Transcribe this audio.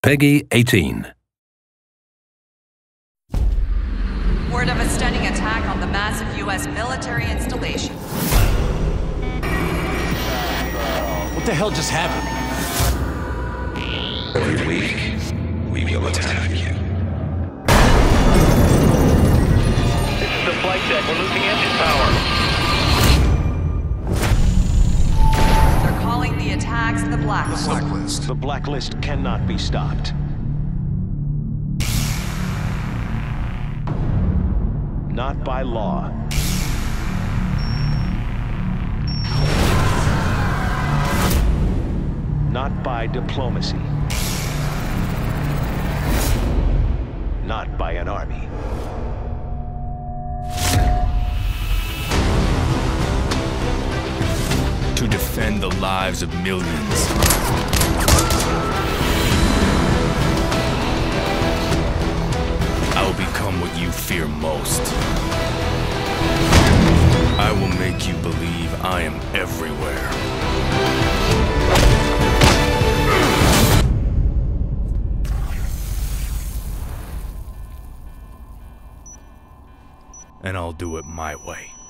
Peggy 18. Word of a stunning attack on the massive U.S. military installation. What the hell just happened? Every week, we will attack you. This is the flight deck. We're losing engine power. They're calling the attacks the Blacklist. Blacklist. The Blacklist cannot be stopped. Not by law. Not by diplomacy. Not by an army. To defend the lives of millions. I will become what you fear most. I will make you believe I am everywhere. And I'll do it my way.